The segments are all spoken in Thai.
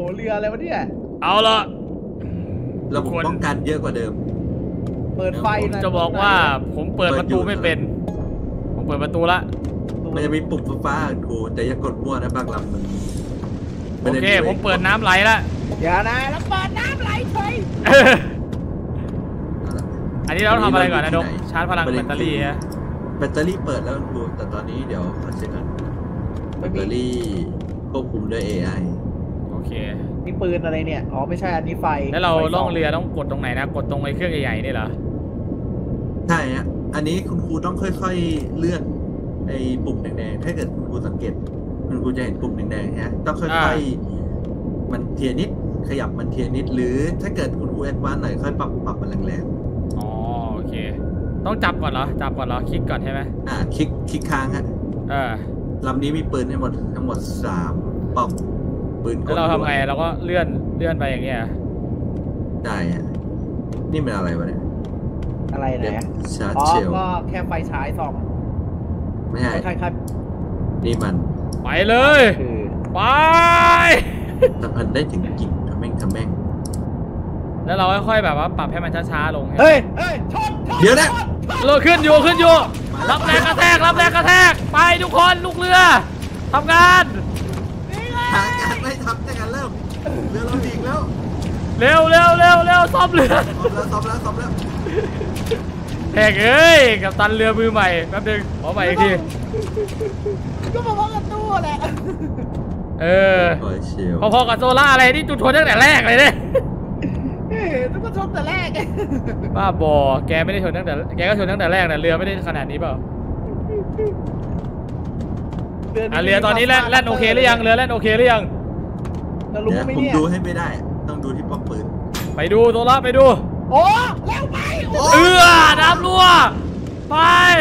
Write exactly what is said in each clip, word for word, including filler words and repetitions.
เรืออะไรวะเนี่ยเอาละระบบป้องกันเยอะกว่าเดิมเปิดไฟนะจะบอกว่าผมเปิดประตูไม่เป็นผมเปิดประตูละมันจะมีปุ่มฟ้าๆกูแต่อย่ากดมั่วนะบางลำมันโอเคผมเปิดน้ำไหลละอย่านะแล้วเปิดน้ำไหลเฉยอันนี้เราทำอะไรก่อนนะดกชาร์จพลังแบตเตอรี่ฮะแบตเตอรี่เปิดแล้วครูแต่ตอนนี้เดี๋ยวขอเช็คก่อนแบตเตอรี่ควบคุมด้วย เอ ไอโอเคนี่ปืนอะไรเนี่ยอ๋อไม่ใช่อันนี้ไฟแล้วเราล่องเรือต้องกดตรงไหนนะกดตรงไอ้เครื่องใหญ่ๆนี่เหรอใช่ฮะอันนี้คุณครูต้องค่อยๆเลื่อนไอ้ปุ่มแดงๆถ้าเกิดคุณครูสังเกตคุณครูจะเห็นปุ่มแดงๆฮะต้องค่อยๆมันเทียนิดขยับมันเทียนิดหรือถ้าเกิดคุณครูแอดวานซ์หน่อยค่อยปรับปรับมันแรงๆอ๋อโอเคต้องจับก่อนเหรอจับก่อนเหรอคลิกก่อนใช่ไหมอ่าคลิกคลิกค้างฮะเออลำนี้มีปืนทั้งหมดทั้งหมดสามปอกปืนแล้วเราทำไงเราก็เลื่อนเลื่อนไปอย่างเงี้ยได้ฮะนี่เป็นอะไรวะเนี่ยอะไรนะชาร์จเชลก็แค่ไฟฉายส่องไม่ใช่ใช่ครับนี่มันไปเลยไปแต่มันได้ถึงกิ่งทำแม่งทำแม่งแล้วเราค่อยๆแบบว่าปรับให้มันช้าๆลงเฮ้ยเฮ้ยชนเดี๋ยวนะเราขึ้นอยู่ขึ้นอยู่รับแรงกระแทกรับแรงกระแทกไปทุกคนลูกเรือทำงานหาการไม่ทำแต่กันเริ่มเรือเราดีกแล้วเร็วเร็วเร็วเร็วซ่อมเรือซ่อมแล้วซ่อมแล้วซ่อมแล้วแหกเอ้ยกับตันเรือมือใหม่แป๊บนึงขอใหม่อีกทีก็พอๆกับตู้แหละเออพอๆกับโซล่าอะไรนี่จุดชนตั้งแต่แรกเลยเนี่ยทุกคนชนแต่แรกบ้าบอแกไม่ได้ชนตั้งแต่แกก็ชนตั้งแต่แรกนะเรือไม่ได้ขนาดนี้เปล่าอ่ะเรือตอนนี้แล่นแล่นโอเคหรือยังเรือแล่นโอเคหรือยังจะรู้ไหมเนี่ยผมดูให้ไม่ได้ต้องดูที่ป้อมปืนไปดูโซล่าไปดูโอ้แล้วไปเอือน้ำรั่วไป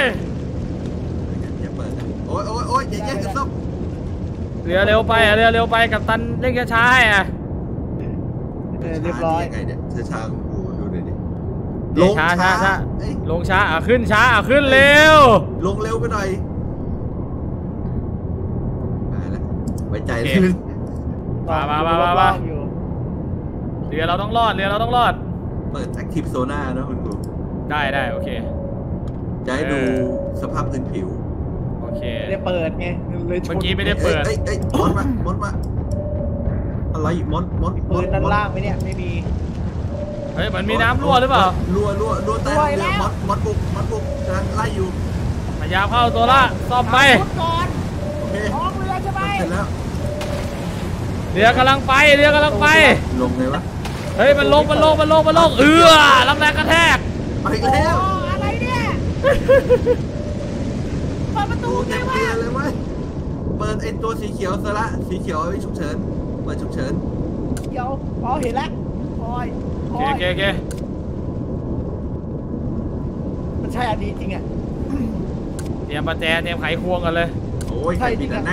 อย่าเปิดโอ้ยโอ้ยโอ้ยอย่าแย่งกันซ่อมเรือเร็วไปเรือเร็วไปกับตันเร่งช้าๆให้อ่ะเรียบร้อยยังไงเนี่ยช้าๆกูดูหน่อยดิลงช้าช้าช้าลงช้าอ่ะขึ้นช้าอ่ะขึ้นเร็วลงเร็วไปหน่อยไปแล้วไว้ใจเลยมามามามามาเรือเราต้องรอดเรือเราต้องรอดเปิด Active Sonar นะคุณครูได้ได้โอเคจะให้ดูสภาพพื้นผิวโอเคไม่ได้เปิดไงเลยเมื่อกี้ไม่ได้เปิดเอ้ยเอ้ยมดมามดมาอะไรมดมดปืนด้านล่างไหมเนี่ยไม่มีเฮ้ยมันมีน้ำรั่วหรือเปล่ารั่วรั่วรั่วใต้เรือมดมดบุกมดบุกกำลังไล่อยู่พยายามเข้าตัวละซ่อมไปก่อนท้องเรือใช่ไหมเสร็จแล้วเรือกำลังไปเรือกำลังไปลงเลยวะเฮ้ยมันลงมันลงมันลงมันลงเอือรับแรงกระแทกไปแล้วอะไรเนี่ยเปิดประตูไงวะเลยไหมเปิดไอตัวสีเขียวซะละสีเขียวไว้ฉุกเฉินเปิดฉุกเฉินเขียวอ๋อเห็นแล้วคอยโอเคโอเคมันใช่อันนี้จริงอ่ะเตรียมประแจเตรียมไขควงกันเลยโอ้ยใช่จริงนะ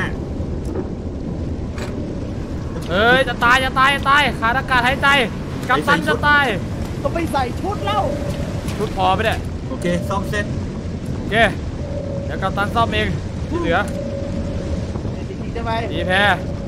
เฮ้ยจะตายจะตายจะตายขาดอากาศหายใจกัปตันจะตายต้องไปใส่ชุดเล่าชุดพอไปเนี่ยโอเคซ่อมเสร็จโอเคเดี๋ยวกัปตันซ่อมเองที่เหลือจริงๆใช่ไหมดีแพ้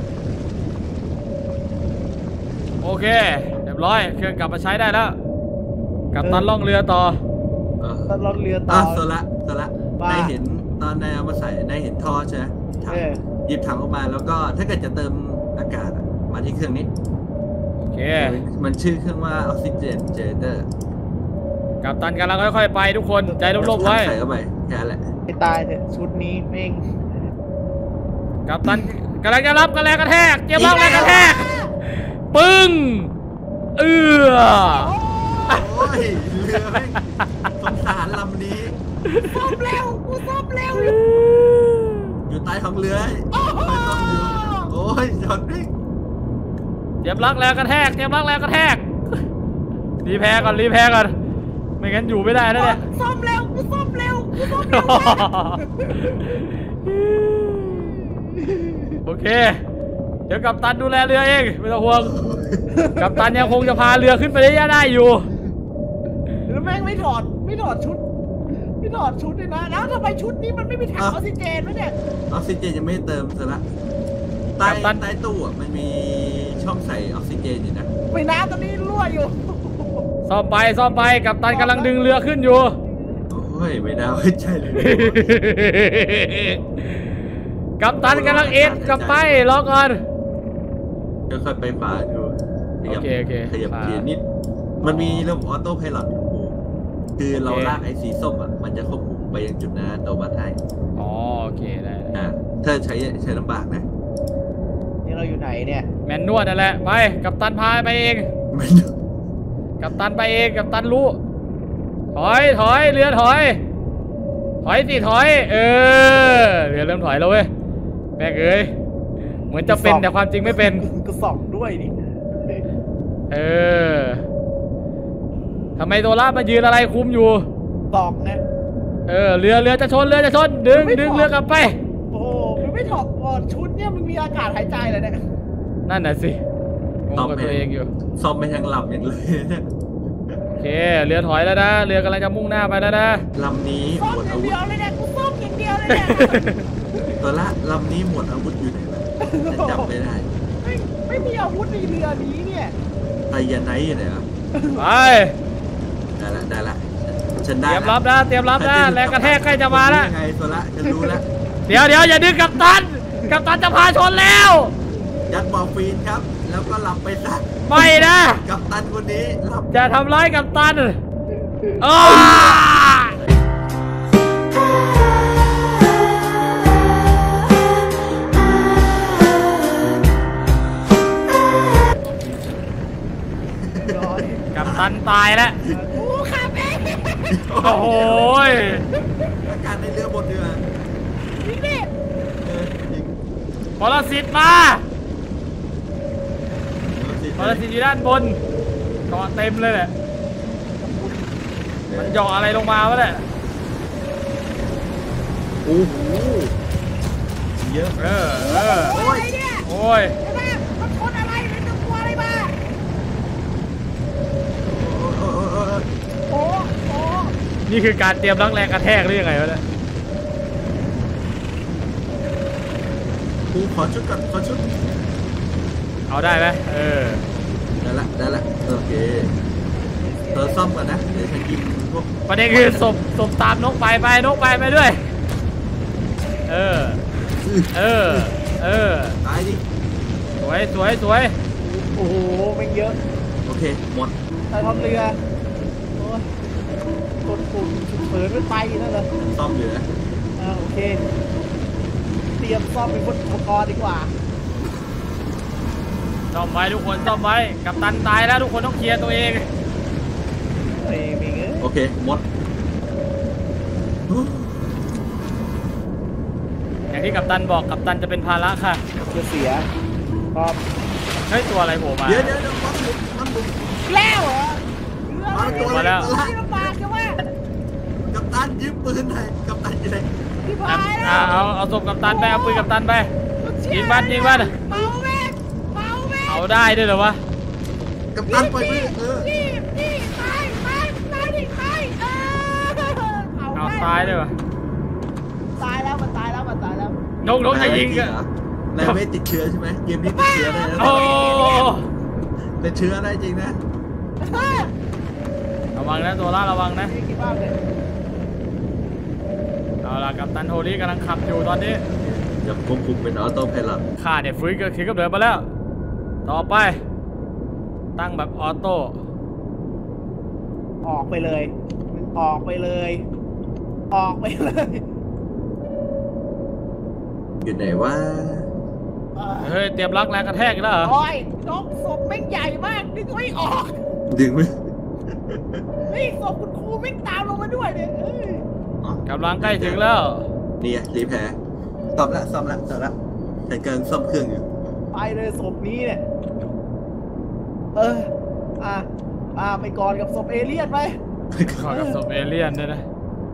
โอเคเรียบร้อยเครื่องกลับมาใช้ได้แล้วกัปตันล่องเรือต่อตันล่องเรือต่อโซละโซละได้เห็นตอนนายเอามาใส่ได้เห็นท่อใช่ไหมถังหยิบถังออกมาแล้วก็ถ้าเกิดจะเติมอากาศมาที่เครื่องนี้โอเคมันชื่อเครื่องว่าออกซิเจนเจเนเตอร์กัปตันกำลังค่อยๆไปทุกคนใจร่มๆไว้ใส่เข้าไปแค่แหละไม่ตายเถอะชุดนี้เม่งกัปตันกำลังจะรับกระแรงกระแทกเจ็บมากแรงกระแทกปึ้งเอือโอ้ยเรือแม่งสงสารลำนี้ซ่อมเร็วกูซ่อมเร็วอยู่ใต้ท้องเรือโอ้ยจอดนิ่งเจ็บรักแรงกระแทกเจ็บรักแรงกระแทกรีแพร์ก่อนรีแพร์ก่อนไม่งั้นอยู่ไม่ได้นะเนี่ยซ่อมเร็วกูซ่อมเร็วกูซ่อมเร็วโอเคเดี๋ยวกัปตันดูแลเรือเองไม่ต้องห่วงกัปตันยังคงจะพาเรือขึ้นไปได้ยังได้อยู่แล้วแม่งไม่ถอดไม่ถอดชุดไม่ถอดชุดเลยนะแล้วทำไมชุดนี้มันไม่มีถังออกซิเจนวะเนี่ยออกซิเจนยังไม่เติมซะละใต้ใต้ตู้มันมีช่องใส่ออกซิเจนอยู่นะไม่น้ำตอนนี้รั่วอยู่ซ่อมไปซ่อมไปกัปตันกำลังดึงเรือขึ้นอยู่โอ้ยไม่น่าไว้ใจเลยกัปตันกำลังเอ็นกลับไปรอก่อนก็ค่อยไปฝาดูขยับโอเคโอเคขยับฝาเกียร์นิด มันมีระบบออโต้ไพลอตอยู่คือเราโอเคลากไอ้สีส้มอ่ะมันจะควบคุมไปยังจุดนั้นอัตโนมัติให้อ๋อโอเคได้อ่าถ้าใช้ใช้ลำบากนะนี่เราอยู่ไหนเนี่ยแมนนวดนั่นแหละไปกัปตันพาไปเองไม่กัปตันไปเองกัปตันรู้ถอยถอยเรือถอยถอยสิถอยเออเรือเริ่มถอยแล้วเว้ยแม่งเอ้ยเหมือนจะเป็นแต่ความจริงไม่เป็นก็ส่องด้วยดิเออทำไมโซล่ามายืนอะไรคุมอยู่ส่องไงเออเรือเรือจะชนเรือจะชนดึงดึงเรือกลับไปโอ้โหมันไม่ถอดก่อนชุดเนี่ยมันมีอากาศหายใจเลยเนี่ยนั่นน่ะสิงงกับตัวเองอยู่ซ่อมไม่ทั้งลำอย่างเลยเนี่ยโอเคเรือถอยแล้วนะเรือกำลังจะมุ่งหน้าไปแล้วนะลำนี้ซ่อหมมดอย่าอาง วุเดีธยวเลยเนี่ยกูซ่อมอย่างเดียวเลยเนี่ยตัวละลำนี้หมดอาวุธอยู่ไหนวะแต่จำไม่ได้ไม่ไม่มีอาวุธในเรือนี้เนี่ยไซยาไนท์อยู่ไหนวะไปได้ละได้ละฉันเตได้รียมละรับนะเตรียมรับนะแรงกระแทกใกล้จะมาแล้วยังไงตัวละฉันรู้ละเดี๋ยวเดี๋ยวอย่าดึงกัปตันกัปตันจะพาชนแล้วยัดมอร์ฟีนครับ แล้วก็หลับไปซะไม่นะกับตันคนนี้หลับจะทำร้ายกัปตันอ้าร้อยกัปตันตายแล้วกูขับเองโอ้โหยอาการในเรือบนเรือนี่ดิเออยิงปรสิตมาปรสิตอยู่ด้านบนเกาะเต็มเลยแหละมันเหยาะอะไรลงมาวะเนี่ยโอ้โหเยอะเออเออโอ้ยอะไรเนี่ยโอ้ยใช่ไหมมันชนอะไรเป็นตัวกลัวอะไรมาโอ้โอ้โอ้โอ้โอ้โอ้นี่คือการเตรียมรับแรงกระแทกหรือยังไงวะเนี่ยกูขอชุดก่อนขอชุดเอาได้ไหมเออได้ละได้ละโอเคเธอซ่อมก่อนนะเดี๋ยวฉันยิงพวกประเด็นคือศพศพตามนกไปไปนกไปไปด้วย เออ เออ เออตายดิสวยสวยสวยโอ้โหมันเยอะโอเคหมดใต้ท้องเรือโอ้ยกดปุ่มฉุกเฉินไม่ไปนั่นเหรอซ่อมอยู่นะอ่าโอเค เตรียมซ่อมเป็นอุปกรณ์ดีกว่าซ่อมไว้ทุกคนซ่อมไว้กัปตันตายแล้วทุกคนต้องเคลียร์ตัวเองเฮ้ยมิงเอ้ยโอเคหมดอย่างที่กัปตันบอกกัปตันจะเป็นภาระค่ะจะเสียครับเฮ้ยตัวอะไรโผล่มาเดี๋ยวเดี๋ยวเดี๋ยวมันหลุดมันหลุดแล้วเหรอเรือมามันตัวมาแล้วที่ลำบากใช่ไหมกัปตันยืมปืนหน่อยกัปตันอยู่ไหนที่อ่ะพายแล้อ่ะวเอาเอาศพกัปตันไปเอาปืนกัปตันไปเชี่ยิงมันยิงมันเมาแม่เมาแม่เอาได้ด้วยเหรอวะกัปตันปล่อยมือเออนี่นี่ตายตายตายดิตายเออเอาตายด้วยวะตายแล้วมันตายแล้วมันตายแล้วนกนกจะยิงเหรอะอนายไม่ติดเชื้อใช่ไหมเกมนี้ติดเชื้อได้นะโอ้ติดเชื้อได้จริงนะระวังนะตัวล่าระวังนะนี่กี่บ้านเลยเอาล่ะกัปตันโทนี่กำลังขับอยู่ตอนนี้จะควบคุมเป็นออโต้ไพลอตข้าเนี่ยฟื้นก็คือกับเดินมาแล้ว ต่อไป ตั้งแบบออโต้ออกไปเลยออกไปเลย ออกไปเลยอยู่ไหนว่าเออเฮ้ยเตรียมรักแรงกระแทกอีกแล้วเหรอโอ้ยนกศพแม่งใหญ่มากนึกไม่ออกดึงไหมนี่ศพคุณครูแม่งตามลงมาด้วยเนี่ยเอ้ยอ๋อกำลังใกล้ถึงแล้วนี่ไงรีแพร์ซ่อมละซ่อมละซ่อมละแต่กำลังซ่อมเครื่องอยู่ไปเลยศพนี้เนี่ยเอออ่ะอ่ะไปก่อนกับศพเอเลี่ยนไปขอกับศพเอเลี่ยนด้วยนะ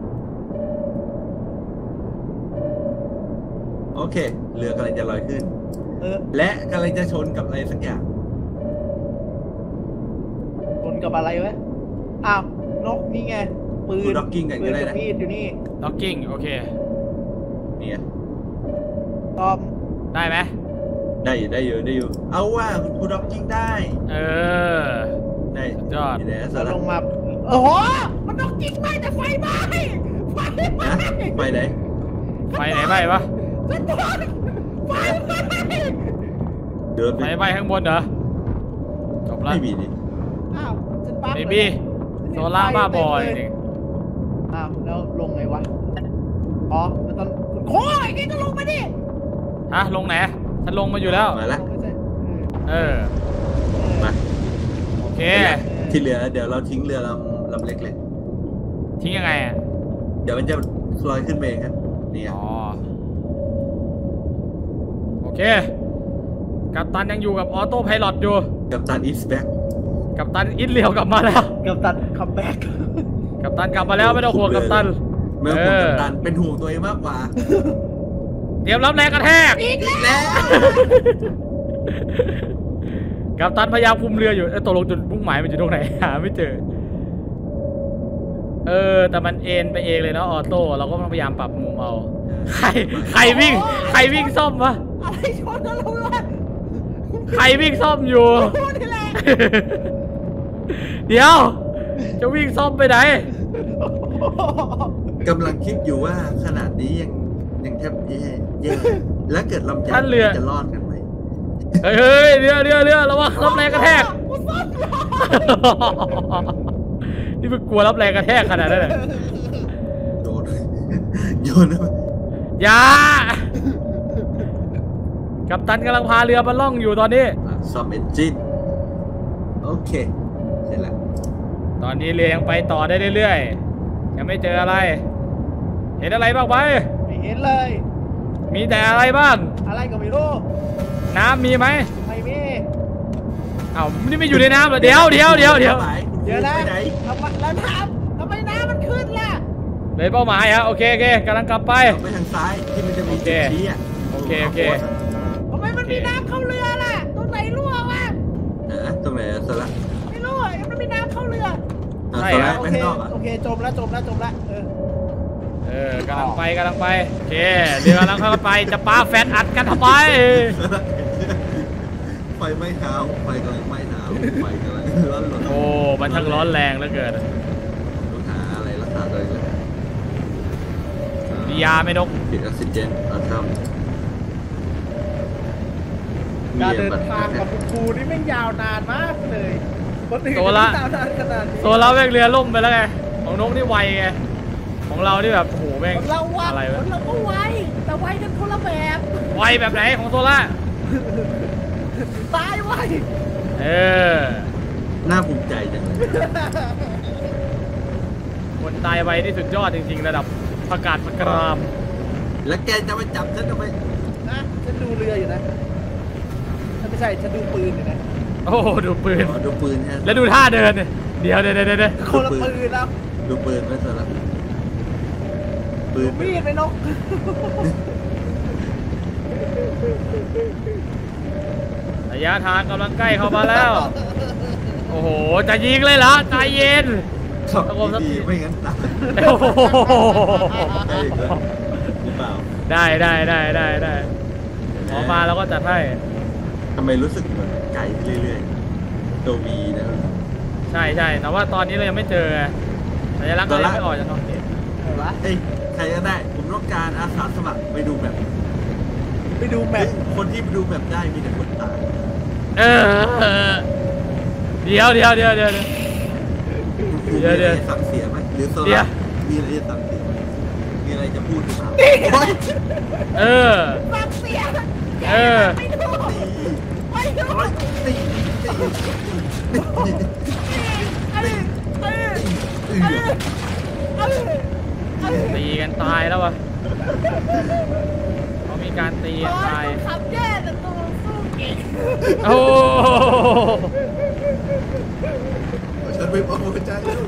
โอเค เรือกำลังจะลอยขึ้นเออและกำลังจะชนกับอะไรสักอย่างชนกับอะไรวะอ้าวนกนี่ไงปืนกูด็อกกิ้งกันก็ได้ปืนะบมีดอยู่นี่ล็อกกิ้งโอเคเนี่ยตอมได้ไหมได้อยู่ได้อยู่ได้อยู่เอาว่าคุณครูด็อกยิงได้เออได้ยอดนี่แหละสาเราระลงมาโอ้โหมันต้องยิงไหมแต่ไฟไหม้ไฟไหม้นะไปไหนไฟไหนไหม้ปะไฟไหม้ไฟไหม้เดินไฟไปไหม้ข้างบนเหรอจบละไม่มีดิอ้าวฉันปั๊บไม่เลยมีโซล่าบ้าบอจริงอ้าวแล้วลงไงวะอ๋อมันต้องโอ้ยนี่ก็ลงมาดิๆฮะลงไหนฉันลงมาอยู่แล้วมาละไม่ใช่เออมาโอเคที่เหลือเดี๋ยวเราทิ้งเรือลำลำเล็กเลยทิ้งยังไงอ่ะเดี๋ยวมันจะลอยขึ้นไปเองครับนี่อ๋อ โอเค กัปตันยังอยู่กับออโต้ไพลอตอยู่กับตันอีสแบ็กกัปตันอินเลียวกลับมาแล้วเกือบตัดคัมแบ็กกัปตันกลับมาแล้วไม่ต้องห่วงกัปตันเมื่อผมกับตันเป็นห่วงตัวเองมากกว่าเตรียมรับแรงกระแทกอีกแล้วกัปตันพยายามคุมเรืออยู่เอ้ยตกลงจุดมุ่งหมายมันอยู่ตรงไหน หาไม่เจอ เออ แต่มันเอ็นไปเองเลยเนาะออโต้เราก็ต้องพยายามปรับมุมเอา ใครใครวิ่ง ใครวิ่งซ่อมวะอะไรชนกันรู้ไหมใครวิ่งซ่อมอยู่พูดนี่แหละเดี๋ยว จะวิ่งซ่อมไปไหนกำลังคิดอยู่ว่าขนาดนี้ยังยังแทบแย่แย่แล้วเกิดลำจัท่านเรือจะรอดกันไหมเฮ้ยเฮ้ยเรือเรือเรือระวังรับแรงกระแทกกูซ่อมรอนี่มันกลัวรับแรงกระแทกขนาดนั้นเลยโดนโยนนะอย่า กัปตันกำลังพาเรือมาล่องอยู่ตอนนี้ซ่อมเอนจินโอเคเสร็จแล้วตอนนี้เรือยังไปต่อได้เรื่อยๆ ยังไม่เจออะไร เห็นอะไรบ้างไหมไม่เห็นเลยมีแต่อะไรบ้างอะไรก็ไม่รู้น้ำมีไหมไม่มีอ้าวนี่ไม่อยู่ในน้ำเหรอ เดี๋ยวเดี๋ยวเดี๋ยวเดี๋ยวไปเดี๋ยวนะไปไหนทำไมแล้วน้ำทำไมน้ำมันขึ้นล่ะเลยเป้าหมายฮะโอเคโอเคกำลังกลับไปไปทางซ้ายที่มันจะมีโอเคจุดชี้อ่ะโอเคโอเคทำไมมันมีน้ำเข้าเรือล่ะตรงไหนรั่ววะนะตรงไหนอะสละไม่รู้อ่ะมันมีน้ำเข้าเรืออ่ะใช่สเหรละอไปโอเคข้างนอกอ่ะโอเคจมแล้วจมแล้วจมแล้วเออเออกำลังไปกำลังไปโอเคเรือกำลังเข้าไปจะปาแฟนอัดกันทำไมไฟไหม้เท้าไฟกำลังไหม้เท้าไฟกำลังร้อนรนโอ้มันช่างร้อนแรงเหลือเกินต้องหาอะไรรักษาตัวเองเลยมียาไหม่นกปิดออกซิเจนเอาทำการเดินทางกับคุณครูนี่ไม่งยาวนานมากเลยคนอื่นโซละไม่ยาวนานขนาดนี้โซนเราแม่งเรือล่มไปแล้วไงของนกนี่ไวไงของเรานี่แบบโอ้โหแม่งคนเราว่าอะไรควะนเราก็ไวแต่ไวกันคนละแบบไวแบบไหนของโซล่าตายไวเออน่าภูมิใจจังเลยคนตายไวนี่สุดยอดจริงๆระดับประกาศประกรามแล้วแกจะมาจับฉันทำไมนะฉันดูเรืออยู่นะฉันไม่ใช่ฉันดูปืนอยู่นะโอ้โหดูปืนอ๋อดูปืนฮะแล้วดูท่าเดินเนี่ยเดี๋ยวเดี๋ยวเดี๋ยวเดี๋ยวคนละปืนแล้วดูปืนไหมสละปืนมีดไปนกระยะทางกำลังใกล้เข้ามาแล้ว โอ้โหจะยิงเลยเหรอใจเย็นขับดีๆไม่งั้นตายโอ้โหได้อีกแล้วหรือเปล่าได้ได้ได้ได้ได้ออกมาแล้วก็จัดให้ทำไมรู้สึกเหมือนไกลเรื่อยๆตัววีนะใช่ใช่แต่ว่าตอนนี้เรายังไม่เจอสัญลักษณ์เรายังไม่ออกจากตรงนี้เห็นปะเอ้ยใครก็ได้ ผมต้องการอาสาสมัครไปดูแบบไปดูแมเฮ้พยคนที่ไปดูแบบได้มีแต่คนตายเออเดี๋ยวเดี๋ยวเดี๋ยวเดี๋ยว เดี๋ยวเดี๋ยวมีอะไรสั่งเสียไหมหรือโซเดี๋ยล่าว มีอะไรจะสั่งเสียไหมมีอะไรจะพูดหรือเปล่าเออฟังเสียงเออไม่ดูไม่ดูโอ๊ยตีตีเอ้ยเอ้ยตีเอ้ยเอ้ยเอ้ยตีกันตายแล้ววะเขามีการตีกันตายขับแย่แต่ตัวสู้เก่งโอ้โหฉันไปบอกหัวใจแล้ว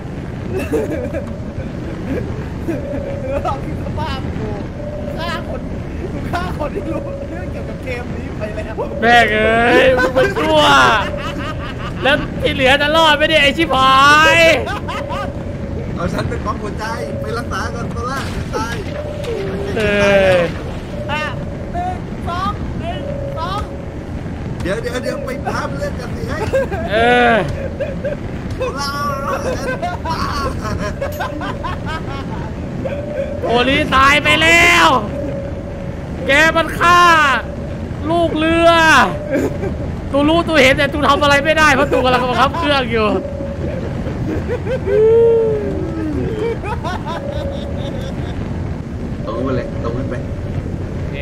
เราคิดสภาพกูฆ่าคนกูฆ่าคนที่รู้เรื่องเกี่ยวกับเกมนี้ไปแล้วแม่งเอ้ยมึงมันชั่ว แล้วที่เหลือจะรอดไม่ได้ไอชิบหายเอาฉันไปปั๊มหัวใจไปรักษาก่อนโซล่าจะตายเอออ่ะหนึ่งสองหนึ่งสองเดี๋ยวเดี๋ยวเดี๋ยวไปตามเรื่องกันสิให้เออลาโอลีตายไปแล้ว แกมันฆ่า ลูกเรือ ตูรู้ตูเห็นแต่ตูทำอะไรไม่ได้เพราะตูกำลังบังคับเครื่องอยู่ตรงไปเลยตรงไปโอเค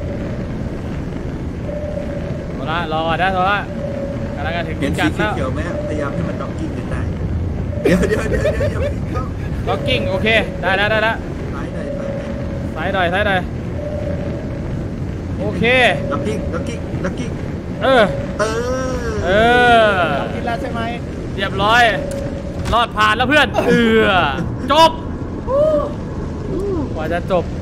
โซล่ารอก่อนนะโซล่ากำลังจะถึงเห็นจัสีนทร์แล้วเขียวไหมพยายามให้มันด็อกกิ้งกันได้เดี๋ยวเดี๋ยวเดี๋ยวเดี๋ยวอย่าไปเข้าล็อกกิ้งโอเค ได้แล้วได้แล้วซ้ายหน่อยซ้ายหน่อยซ้ายหน่อยซ้ายหน่อยโอเคด็อกกิ้งด็อกกิ้งด็อกกิ้งเออเออเออกินแล้วใช่ไหมเรียบร้อย รอดผ่านแล้วเพื่อน เออ จบ กว่าจะจบ